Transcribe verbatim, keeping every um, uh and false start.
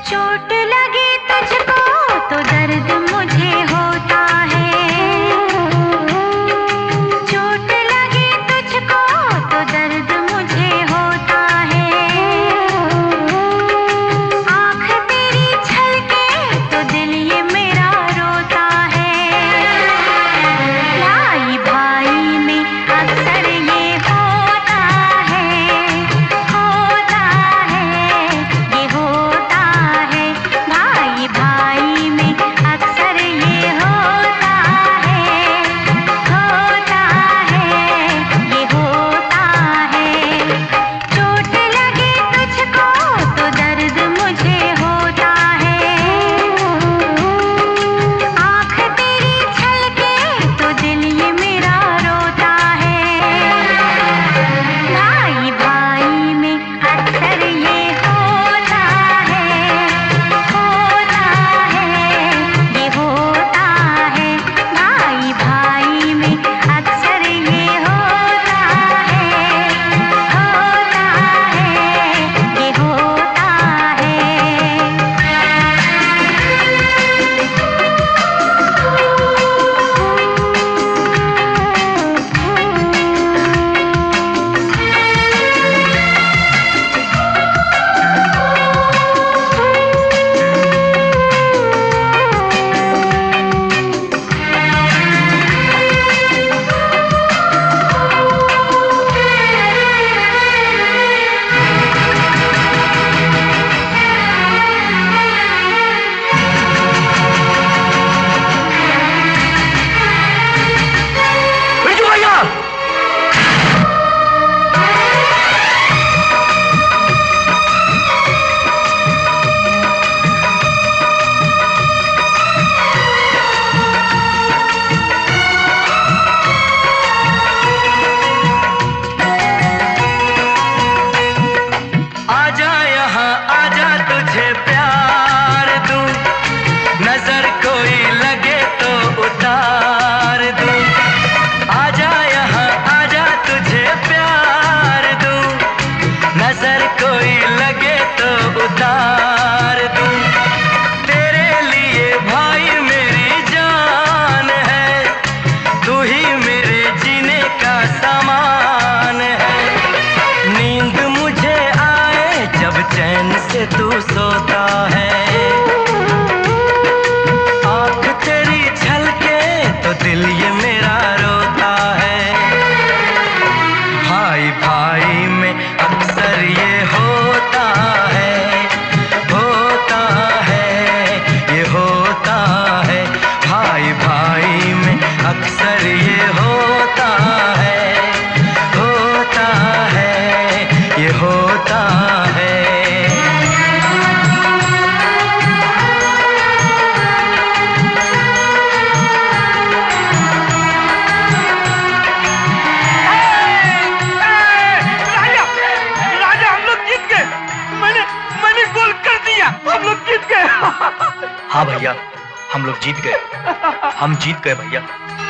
चोट लगे तुझको तो दर्द मुझे होता है, चोट लगे तुझको तो दर्द मुझे होता है, आँख तेरी छलके तो दिल ये मेरा रोता है। भाई भाई में अक्सर ये होता है, होता है, ये होता है। भाई भाई में अक्सर ये होता है, होता है, ये होता है। चोट लगे तुझको तो दर्द मुझे होता है, आँख तेरी छलके तो दिल ये मेरा रोता है। भाई भाई में अक्सर ये होता है, होता है, ये होता है। भाई भाई में अक्सर ये होता है, होता है, ये होता बिरजू भैया! आजा यहाँ आजा तुझे प्यार दूं, नजर कोई लगे तो उतार दूं। आजा यहाँ आजा तुझे प्यार दूं, नजर कोई लगे तो उतार दूं। तेरे लिए भाई मेरी जान है, तू ही मेरे जीने का सामान है। नींद मुझे आए जब चैन से तू सोता है, आँख तेरी छलके तो दिल ये मेरा रोता है। भाई भाई में अक्सर ये होता है, होता है, ये होता है। भाई भाई में अक्सर ये होता है, होता है, ये होता है। राजा, राजा हम लोग जीत गए। मैंने मैंने गोल कर दिया, हम लोग जीत गए। हाँ भैया, हम लोग जीत गए, हम जीत गए भैया,